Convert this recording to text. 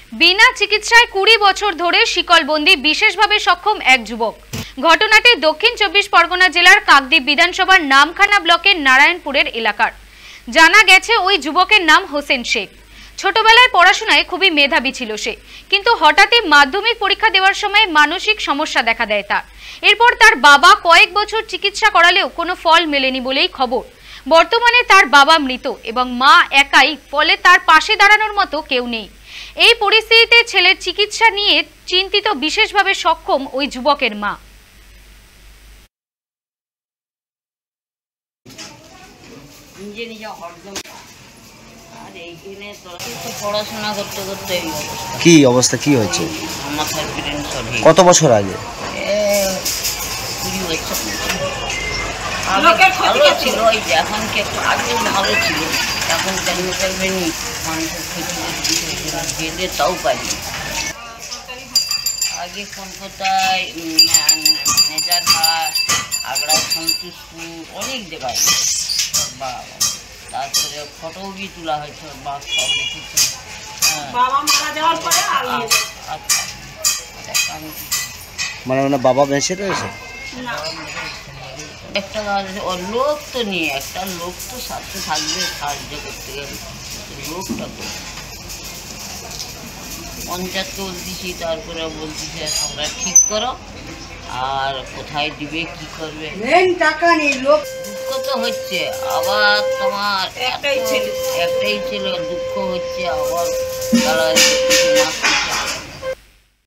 বিনা চিকিৎসায় 20 বছর ধরে শিকলবন্দি বিশেষভাবে সক্ষম এক যুবক। ঘটনাটি দক্ষিণ 24 পরগনা জেলার কাকদ্বীপ বিধানসভার নামখানা ব্লকের নারায়ণপুরের এলাকার। জানা গেছে ওই যুবকের নাম হোসেন শেখ। ছোটবেলায় পড়াশোনায় খুবই মেধাবী ছিল সে, কিন্তু হঠাৎই মাধ্যমিক পরীক্ষা দেওয়ার সময় মানসিক সমস্যা দেখা দেয় তার। এরপর তার বাবা কয়েক বছর চিকিৎসা করালেও কোনো ফল মেলেনি বলেই খবর। বর্তমানে তার বাবা মৃত এবং মা একাই, ফলে তার পাশে দাঁড়ানোর মতো কেউ নেই। এই পরিস্থিতিতে ছেলের চিকিৎসা নিয়ে চিন্তিত বিশেষভাবে সক্ষম ওই যুবকের মা। পড়াশোনা করতে করতে কি অবস্থা, কি হয়েছে? মাথার ব্রেন সঠিক। কত বছর আগে? 20 বছর আগে ভালো ছিল, এখন কি একটু আগে ভালো ছিল, এখন কেন করবেনি মানুষের ক্ষতি গেলে তাও পারি। আগে কলকাতায় নেজারহাট, আগ্রায় সন্তুষ্টপুর, অনেক জায়গায় বা তারপরে ফটোও বি তোলা হয়েছে বা সব দেখেছি। মানে ওনার বাবা বেঁচে রয়েছে? একটা লোক তো নিয়ে, একটা লোক তো সাথে থাকবে সাহায্য করতে গেলে, লোকটা তো পঞ্চায়েতকে বলতেছি, তারপরে বলতেছি আমরা ঠিক করো আর কোথায় দিবে কি করবে, টাকা নেই, লোক দুঃখ তো হচ্ছে। আবার তোমার একটাই ছেলে দুঃখ হচ্ছে, আবার তারা